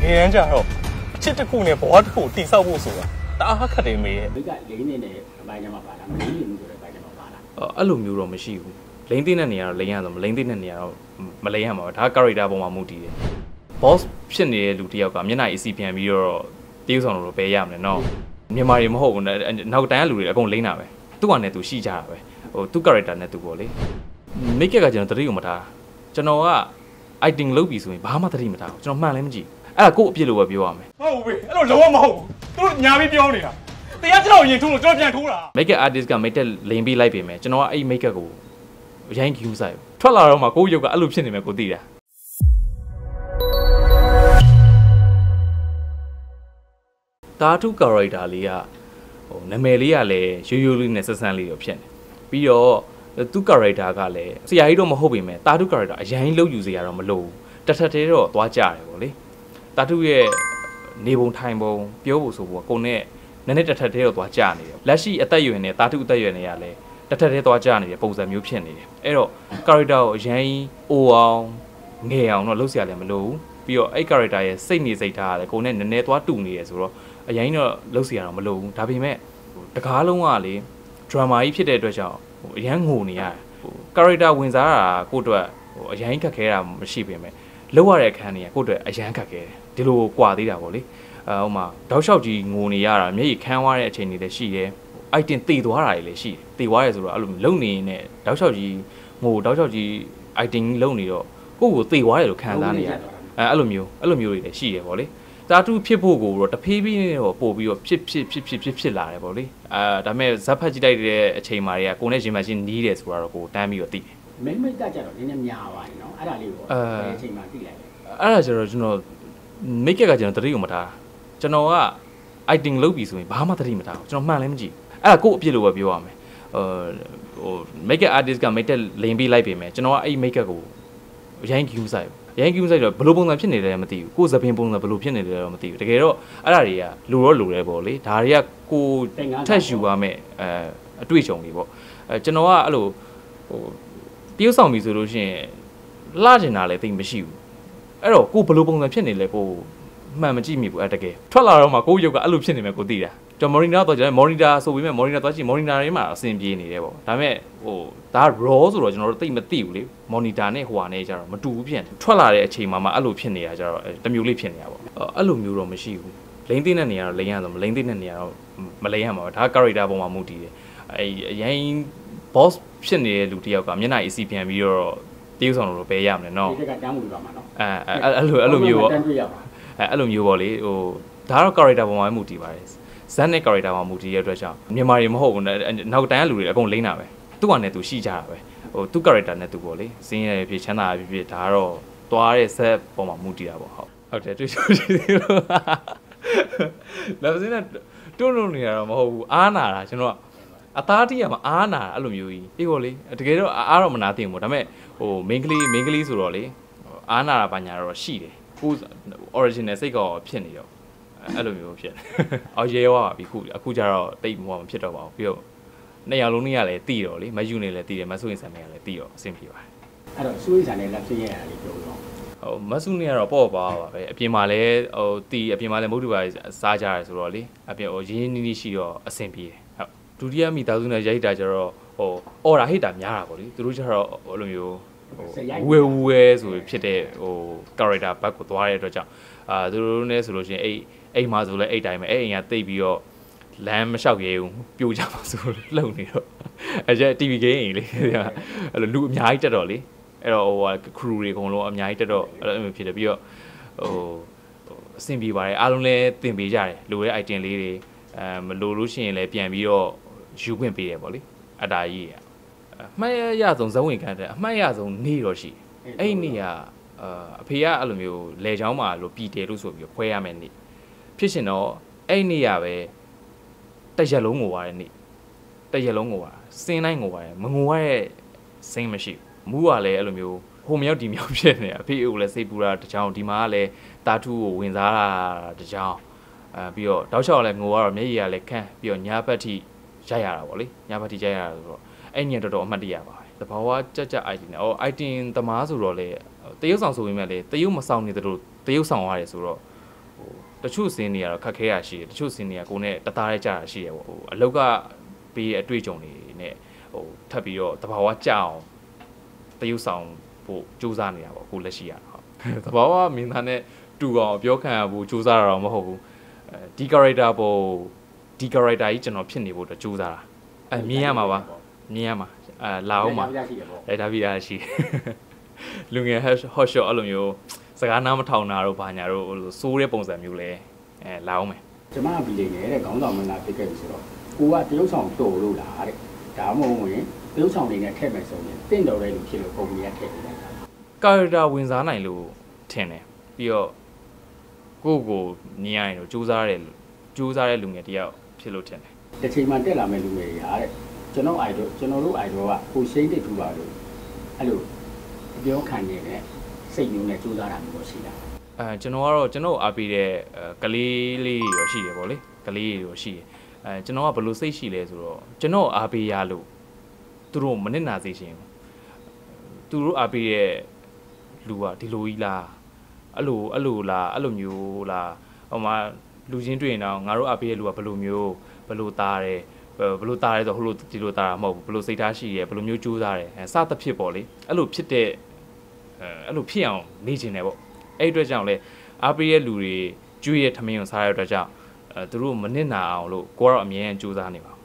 人家说，这姑娘不土地少不说，大可得没。 你个零年的白家嘛巴拉，没零就白家嘛巴拉。 အဲ့လိုမျိုးတော့မရှိဘူးလိမ့်သိတဲ့နေရာတော့လိမ့်ရတော့လိမ့်သိတဲ့နေရာတော့မလိမ့်ရမှာဒါ character ပုံမှာမူတည်တယ် boss ဖြစ်နေတဲ့လူတစ်ယောက်ကမျက်နှာအစီပြန်ပြီးတော့တေးဆောင်လို့ပဲရမယ်နော်မြန်မာတွေမဟုတ်ဘူးနောက်တိုင်းကလူတွေအကုန်လိမ့်တာပဲသူ့ဟာနဲ့သူရှိကြတာပဲဟိုသူ့ character နဲ့သူပေါ့လေမိတ်ကကကျွန်တော်တတိကိုမထားကျွန်တော်က item လုပ်ပြီဆိုရင်ဘာမှတတိမထားဘူးကျွန်တော်မှန်လည်းမကြည့်အဲ့ဒါကိုယ့်အပြစ်လို့ပဲပြောရမယ်ဟုတ်ပြီအဲ့လိုလုံးဝမဟုတ်ဘူးသူတို့ညာပြီးပြောနေတာတရားကျွန်တော်ရင်ထိုးလို့ကျွန်တော်ပြန်ထိုးတာ make artist က make လိန်ပေးလိုက်ပြီမယ်ကျွန်တော်ကအဲ့ make ကိုရိုင်း queue ဆိုင်ထွက်လာတော့မှကိုယ့်ရုပ်ကအဲ့လိုဖြစ်နေမယ်ကိုသိတာတာတူ character လေးကဟိုနာမည်လေးကလည်းရိုးရိုးလေးနဲ့ဆက်ဆန်းလေးတော့ဖြစ်နေပြီးတော့သူ character ကလည်းဆရာကြီးတော့မဟုတ်ပေမဲ့တာတူ character အရင်လှုပ်ယူစေရတော့မလို့တထက်သေးတော့သွားကြတယ်ပေါ့လေတာတူရဲ့နေပုံထိုင်ပုံပြောဖို့ဆိုဖို့ကိုနဲ့နည်းနည်းတထက်သေးတော့သွားကြနေတယ်လက်ရှိအသက်အရွယ်နဲ့တာတူအသက်အရွယ်နဲ့ကလည်းတထက်သေးသွားကြနေတဲ့ပုံစံမျိုးဖြစ်နေတယ်အဲ့တော့ character ကိုအရင်အိုအောင်ငယ်အောင်တော့လှုပ်เสียလည်းမလို့ပြီးတော့အဲ့ character ရဲ့စိတ်နေစိတ်ထားကလည်းကိုနဲ့နည်းနည်းသွားတူနေရဆိုတော့အရင်တော့လှုပ်เสียတော့မလို့ဘူးဒါပေမဲ့တကားလုံးကလေ drama ကြီးဖြစ်တဲ့အတွက်ကြောင့်အရန်ငိုနေရတယ်character ဝင်စားတာကိုအတွက်အရန်ခက်ခဲတာမရှိပေမဲ့လောက်ရတဲ့အခန်းတွေကကိုအတွက်အရန်ခက်ခဲတယ်ဒီလိုကွာသေးတာပေါ့လေဟိုမှာတောက်လျှောက်ကြီးငိုနေရတာမျက်ရည်ခမ်းသွားတဲ့အချိန်တွေလည်းရှိတယ် item တေသွားတာတွေလည်းရှိတယ်တေသွားရဲဆိုတော့အဲ့လိုလုံနေနေတောက်လျှောက်ကြီးငိုတောက်လျှောက်ကြီး item လုံနေတော့ကိုယ့်ကိုတေသွားရဲလို့ခံစားနေရတယ်အဲ့လိုမျိုးတွေလည်းရှိတယ်ပေါ့လေတာတူဖြစ်ဖို့ကိုတော့တဖေးပြီးနေတော့ပို့ပြီးတော့ဖြစ်လာတယ်ပေါ့လေဒါပေမဲ့ဇက်ဖတ်ကြည့်လိုက်တဲ့အချိန်မှာတွေကကိုနဲ့ရင်မှချင်းနီးတယ်ဆိုတာတော့ကိုတန်းပြီးတော့သိတယ်မိတ်ကကြတော့နည်းနည်းများပါတယ်နော်အဲ့ဒါလေးကိုအချိန်မှသိလိုက်တယ်အဲ့ဒါကျတော့ကျွန်တော်မိတ်ကကျွန်တော်တတိကိုမထားကျွန်တော်က item လုပ်ပြီဆိုရင်ဘာမှတတိမထားဘူးကျွန်တော်မှန်လည်းမကြည့်အဲ့ဒါကိုယ့်အပြစ်လို့ပဲပြောရမယ်ဟို make artist က make လိန်ပေးလိုက်ပြီမယ်ကျွန်တော်ကအဲ့ make ကိုရိုင်း queue ဆိုင်ရိုင်း queue ဆိုင်တော့ဘယ်လိုပုံစံဖြစ်နေလဲမသိဘူးကိုယ်သပင်ပုံစံဘယ်လိုဖြစ်နေလဲတော့မသိဘူးတကယ်တော့အဲ့ဒါတွေကလိုတယ်ပေါ့လေဒါတွေကကိုထက်ယူရမယ်အတွေ့အကြုံတွေပေါ့ကျွန်တော်ကအဲ့လိုဟိုတရုပ်ဆောင်ပြီဆိုလို့ရှိရင်လှကျင်တာလည်းသိမရှိဘူးအဲ့တော့ကိုဘယ်လိုပုံစံဖြစ်နေလဲကိုမှန်မကြည့်မိဘူးအဲ့တကယ်ထွက်လာတော့မှကိုရုပ်ကအဲ့လိုဖြစ်နေမယ်ကိုသိတာကျွန်တော် monitor တော့ကျွန်တော် monitor ဆိုပြီးမှ monitor သွားကြည့် monitor ထဲမှာအဆင်ပြေနေတယ်ပေါ့ဒါပေမဲ့ဟိုဒါ raw ဆိုတော့ကျွန်တော်တို့သိမသိဘူးလေ monitor နဲ့ဟိုဟာနဲ့ကြတော့မတူဘူးဖြစ်နေထွက်လာတဲ့အချိန်မှာမှအဲ့လိုဖြစ်နေတာကြတော့တမျိုးလေးဖြစ်နေတာပေါ့အဲ့လိုမျိုးတော့မရှိဘူးလိမ့်သိတဲ့နေရာတော့လိမ့်ရတော့မလိမ့်သိတဲ့နေရာတော့မလိမ့်ရမှာဒါ character ပုံမှာမူတည်တယ်အရင် boss ဖြစ်နေတဲ့လူတစ်ယောက်ကမျက်နှာအစီပြန်ပြီးတော့တေးဆောင်လို့ပဲရမယ်နော်ဒီကတန်းမှုပါမှာနော်အဲ့လိုမျိုးပေါ့အဲ့လိုမျိုးပေါ့လေဟိုဒါတော့ character ပုံမှာမူတည်ပါတယ်ဇက်နဲ့ character မှာမူတည်ရတဲ့အတွက်ကြောင့်မြန်မာတွေမဟုတ်ဘူးနောက်တိုင်းကလူတွေအကုန်လိမ့်တာပဲသူ့ဟာနဲ့သူရှိကြတာပဲဟိုသူ့ character နဲ့သူပေါ့လေစင်းရဲဖြစ်ချမ်းသာဖြစ်ဒါကတော့သွားတဲ့ဇက်ပုံမှာမူတည်တာပေါ့ဟုတ်တယ်တွေ့ရှိသေးလို့လည်းစင်းနဲ့တွန်းနေရတော့မဟုတ်ဘူးအားနာတာကျွန်တော်အသားတိရမှာအားနာတာအဲ့လိုမျိုးကြီးအေးပေါ့လေတကယ်တော့အားတော့မနာသိဘူးပေါ့ဒါပေမဲ့ဟို main ကလေးဆိုတော့လေအားနာတာဘာညာတော့ရှိတယ်ကို original စိတ်ကောဖြစ်နေတော့အဲ့လိုမျိုးဖြစ်အော်ရဲဝါပါပြီအခုကျတော့တိတ်မဖြစ်တော့ပါဘူးပြီးတော့နှစ်ယောက်လုံးနေရလဲတီးတော့လေမယူနေလဲတီးတယ်မဆုရင်ဆန်နေရလဲတီးတော့အဆင်ပြေပါတယ်အဲ့တော့ဆွေးဆန်နဲ့လက်ဖြစ်ရတာလေးပြောတော့ဟိုမဆုနေရတော့ပေါ့ပါပဲအပြင်မှာလဲဟိုတီးအပြင်မှာလဲမုတ်တူပါစားကြရဲဆိုတော့လေအပြင်ဟိုရင်းနီးရှိတော့အဆင်ပြေတယ်ဟုတ်ဒုတိယမိသားစုနဲ့ရိုက်တာကျတော့ဟိုအော်တာဟိတ်တာများတာပေါ့လေသူတို့ကျတော့ဟိုလိုမျိုးဝဲဆိုဖြစ်တဲ့ဟို character back ကိုသွားတဲ့အတွက်ကြောင့်သူတို့နဲ့ဆိုလို့ရှိရင်အိမ်မှာဆိုလဲအိမ်တိုင်းပဲအိမ်ကတိတ်ပြီးတော့လမ်းမလျှောက်ရဲဘူးပြိုကြမှာဆိုလုံနေတော့အဲကျ TV game လေအဲ့လိုလူအများကြီးတက်တော့လေအဲ့တော့ဟို crew တွေအကုန်လုံးအများကြီးတက်တော့အဲ့လိုဖြစ်တယ်ပြီးတော့ဟိုအဆင်ပြေပါတယ်အားလုံးလည်းတင်ပေးကြတယ်လိုတဲ့ item လေးတွေမလိုလို့ရှိရင်လည်းပြန်ပြီးတော့ယူခွင့်ပေးတယ်ပေါ့လေအတားကြီးအမှတ်ရဆုံးဇဝင်ခံတဲ့အမှတ်ရဆုံးနေတော့ရှိအဲ့နေကအဖေကအဲ့လိုမျိုးလေချောင်းမှာလို့ပြည်တယ်လို့ဆိုပြီးဖွဲရမယ်နေဖြစ်ရှင်တော့အဲ့နေရပဲတရက်လုံးငိုရတယ်နေတရက်လုံးငိုရစင်းတိုင်းငိုရတယ်မငိုရတဲ့စင်းမရှိဘူးမူးကလည်းအဲ့လိုမျိုးဟိုမြောက်ဒီမြောက်ဖြစ်နေအဖေကလည်းစိတ်ပူတာတကြောင်ဒီမှာကလည်းတာထူးကိုဝင်စားတာတကြောင်ပြီးတော့တောက်လျှောက်လည်းငိုရတော့မျက်ရည်ကလည်းခန့်ပြီးတော့ညာဘက်ထိရိုက်ရတာပေါ့လေညာဘက်ထိရိုက်ရတာဆိုတော့အဲ့ညတော်တော်အမှတ်တရပါပဲတဘာဝကြက် item နဲ့အော် item သမားဆိုတော့လေတရုပ်ဆောင်ဆိုပေမဲ့လေတရုပ်မဆောင်နေတယ်လို့တရုပ်ဆောင်ရတယ်ဆိုတော့ဟတချို့စင်းတွေကတော့ခက်ခဲရရှိတယ်တချို့စင်းတွေကကိုယ်နဲ့တသားရဲကြတာရှိတယ်ပေါ့အလောက်ကပေးအတွေ့အကြုံတွေနဲ့ထပ်ပြီးတော့တဘာဝကြအောင်တရုပ်ဆောင်ဖို့စူးစမ်းနေတာပေါ့ကိုလက်ရှိရဟုတ်တဘာဝမင်းသားနဲ့တူအောင်ပြောခံရဖို့စူးစမ်းတာတော့မဟုတ်ဘူးဒီ character ပေါ်ဒီ character ကြီးကျွန်တော်ဖြစ်နေဖို့တော့စူးစမ်းတာမြင်ရမှာပါမြင်ရမှာလာအောင်ပါဒါပြရရှိလူငယ် hot shot အဲ့လိုမျိုးစကားနားမထောင်တာတို့ဘာညာတို့စိုးတဲ့ပုံစံမျိုးလဲလာအောင်မယ်ကျွန်မကပြီးနေတယ်ခေါင်းဆောင်မနာဖြစ်ခဲ့ပြီဆိုတော့ကိုကတရုပ်ဆောင်တော်လို့လားတဲ့ဒါမှမဟုတ်ရင်တရုပ်ဆောင်တွေနဲ့ထည့်မယ်ဆိုရင်တင့်တော်တဲ့လူဖြစ်လို့ပုံကြီးကထည့်နေတယ် character ဝင်စားနိုင်လို့ထင်တယ်ပြီးတော့ကိုမြင်ရရင်တော့စူးစမ်းတဲ့လူငယ်တယောက်ဖြစ်လို့ထင်တယ်တစ်ချိန်မှတက်လာမဲ့လူငယ်တွေဟာတဲ့ကျွန်တော်တို့ idol ကကိုရှိန်တိတ်ထူပါလို့အဲ့လိုပြောခံနေတဲ့စိတ်မျိုးနဲ့စူးစမ်းတာမျိုးရှိတာကျွန်တော်ကတော့ကျွန်တော်အားပေးတဲ့ကလေးလေးရောရှိတယ်ပေါ့လေကလေးရောရှိတယ်ကျွန်တော်ကဘယ်လိုစိတ်ရှိလဲဆိုတော့ကျွန်တော်အားပေးရလို့သူတို့မနစ်နာစေချင်ဘူးသူတို့အားပေးတဲ့လူကဒီလိုကြီးလားအဲ့လိုလားအဲ့လိုမျိုးလားဟိုမှာလူချင်းတွေ့ရင်တော့ငါတို့အားပေးတဲ့လူကဘယ်လိုမျိုးဘယ်လိုသားတယ်ဘယ်လိုသားလဲဆိုဟိုလိုဒီလိုသားတာမဟုတ်ဘူးဘယ်လိုစိတ်ထားရှိရဲဘယ်လိုမျိုးကြိုးစားတယ်စသဖြင့်ပေါ့လေအဲ့လိုဖြစ်တဲ့အဲ့လိုဖြစ်အောင်နေချင်တယ်ပေါ့အဲ့အတွက်ကြောင့်လဲအားပေးတဲ့လူတွေကျွေးရထမင်းကိုစားရတဲ့အတွက်ကြောင့်သူတို့မနစ်နာအောင်လို့ကိုကတော့အမြဲတမ်းကြိုးစားနေပါ